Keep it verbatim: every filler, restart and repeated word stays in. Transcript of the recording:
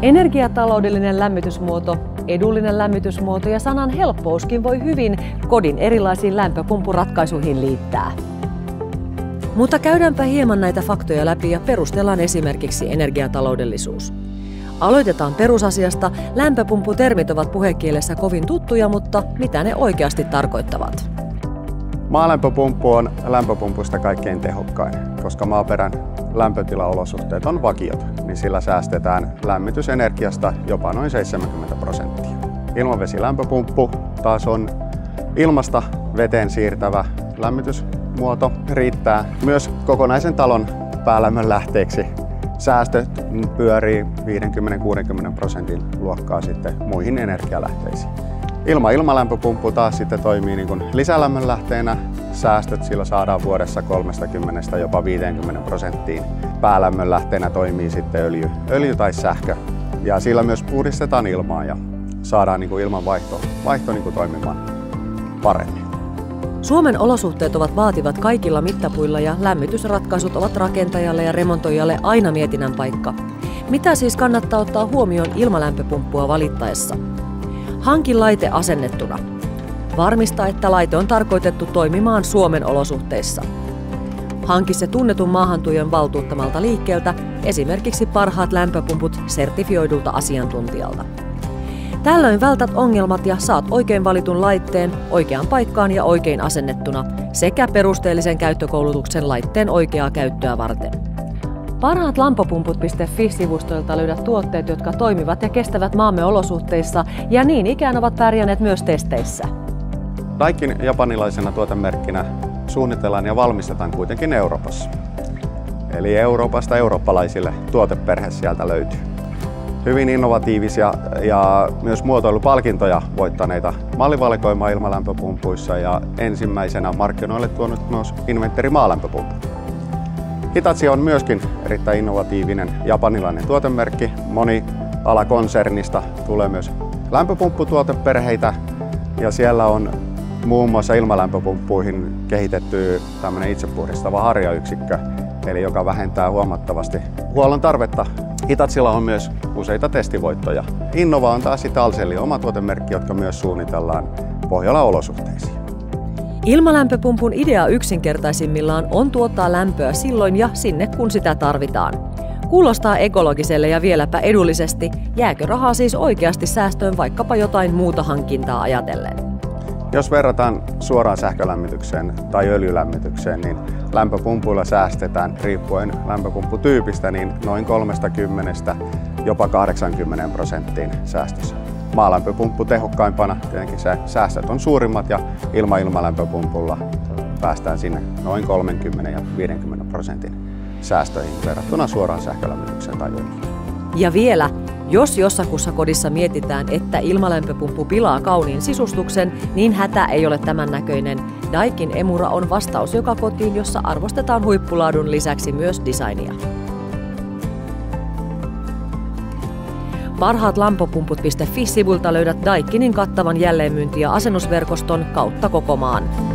Energiataloudellinen lämmitysmuoto, edullinen lämmitysmuoto ja sanan helppouskin voi hyvin kodin erilaisiin lämpöpumppuratkaisuihin liittää. Mutta käydäänpä hieman näitä faktoja läpi ja perustellaan esimerkiksi energiataloudellisuus. Aloitetaan perusasiasta. Lämpöpumpputermit ovat puhekielessä kovin tuttuja, mutta mitä ne oikeasti tarkoittavat? Maalämpöpumppu on lämpöpumpuista kaikkein tehokkain, koska maaperän lämpötilaolosuhteet on vakiot, niin sillä säästetään lämmitysenergiasta jopa noin seitsemänkymmentä prosenttia. Ilmavesilämpöpumppu taas on ilmasta veteen siirtävä lämmitysmuoto, riittää myös kokonaisen talon päälämmön lähteeksi. Säästöt pyörii viisikymmentä kuusikymmentä prosentin luokkaa sitten muihin energialähteisiin. Ilma-ilmalämpöpumppu taas sitten toimii niin kuin lisälämmönlähteenä. Säästöt sillä saadaan vuodessa kolmekymmentä jopa viisikymmentä prosenttiin. Päälämmönlähteenä toimii sitten öljy, öljy tai sähkö. Ja sillä myös puhdistetaan ilmaa ja saadaan niin kuin ilman vaihto, vaihto niin kuin toimimaan paremmin. Suomen olosuhteet ovat vaativat kaikilla mittapuilla ja lämmitysratkaisut ovat rakentajalle ja remontoijalle aina mietinnän paikka. Mitä siis kannattaa ottaa huomioon ilmalämpöpumppua valittaessa? Hanki laite asennettuna. Varmista, että laite on tarkoitettu toimimaan Suomen olosuhteissa. Hanki se tunnetun maahantuojan valtuuttamalta liikkeeltä, esimerkiksi parhaat lämpöpumput sertifioidulta asiantuntijalta. Tällöin vältät ongelmat ja saat oikein valitun laitteen oikeaan paikkaan ja oikein asennettuna sekä perusteellisen käyttökoulutuksen laitteen oikeaa käyttöä varten. Parhaat lampopumput piste fi-sivustoilta löydät tuotteet, jotka toimivat ja kestävät maamme olosuhteissa ja niin ikään ovat pärjänneet myös testeissä. Daikin japanilaisena tuotemerkkinä suunnitellaan ja valmistetaan kuitenkin Euroopassa. Eli Euroopasta eurooppalaisille tuoteperhe sieltä löytyy. Hyvin innovatiivisia ja myös muotoilupalkintoja voittaneita mallivalikoimaa ilmalämpöpumpuissa ja ensimmäisenä markkinoille tuonut myös Inventeri maalämpöpumppu. Hitachi on myöskin erittäin innovatiivinen japanilainen tuotemerkki. Moni alakonsernista tulee myös lämpöpumpputuoteperheitä ja siellä on muun muassa ilmalämpöpumppuihin kehitetty tämmöinen itsepuhdistava harjayksikkö, eli joka vähentää huomattavasti huollon tarvetta. Hitachilla on myös useita testivoittoja. Innova on taas sitten Ahlsells oma tuotemerkki, jotka myös suunnitellaan Pohjolan olosuhteisiin. Ilmalämpöpumpun idea yksinkertaisimmillaan on tuottaa lämpöä silloin ja sinne kun sitä tarvitaan. Kuulostaa ekologiselle ja vieläpä edullisesti. Jääkö rahaa siis oikeasti säästöön vaikkapa jotain muuta hankintaa ajatellen? Jos verrataan suoraan sähkölämmitykseen tai öljylämmitykseen, niin lämpöpumpuilla säästetään riippuen lämpöpumpputyypistä niin noin kolmekymmentä jopa kahdeksankymmentä prosenttiin säästössä. Maalämpöpumppu tehokkaimpana, tietenkin säästöt on suurimmat ja ilma-ilmalämpöpumpulla päästään sinne noin kolmekymmentä ja viisikymmentä prosentin säästöihin verrattuna suoraan sähkölämmitykseen tai öljyyn. Ja vielä, jos jossakussa kodissa mietitään, että ilmalämpöpumppu pilaa kauniin sisustuksen, niin hätä ei ole tämän näköinen. Daikin Emura on vastaus joka kotiin, jossa arvostetaan huippulaadun lisäksi myös designia. Parhaat lampopumput piste fi-sivulta löydät Daikinin kattavan jälleenmyynti- ja asennusverkoston kautta koko maan.